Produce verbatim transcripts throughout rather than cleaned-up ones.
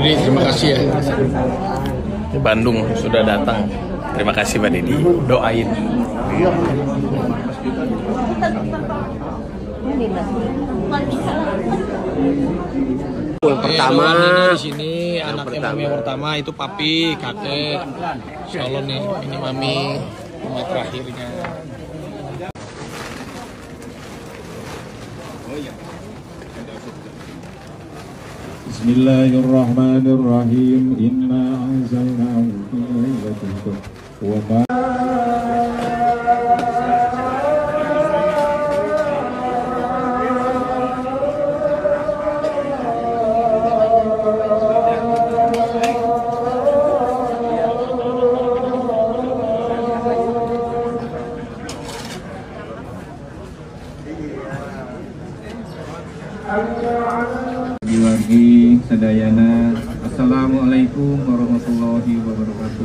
Didi, terima kasih ya. Di Bandung sudah datang. Terima kasih Pak Didi. Doain. Yang pertama di sini anak mami yang pertama itu papi, kakek. Insya Allah nih, ini mami rumah terakhirnya. Bismillahirrahmanirrahim. Inna anzalnahu fi lailatul qadr. Wa ma lagi sadayana. Assalamualaikum warahmatullahi wabarakatuh.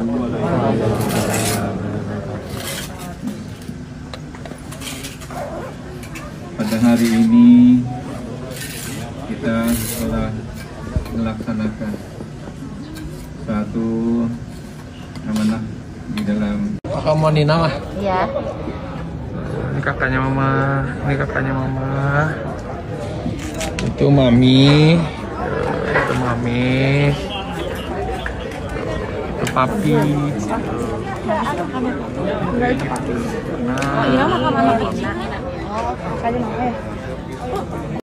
Pada hari ini kita telah melaksanakan satu amanah di dalam. Kamu Nina mah? Iya. Ini kakaknya mama, ini kakaknya mama. Itu mami, itu mami, itu papi. Nah, iya mah kemana? Oh, kali mana ya?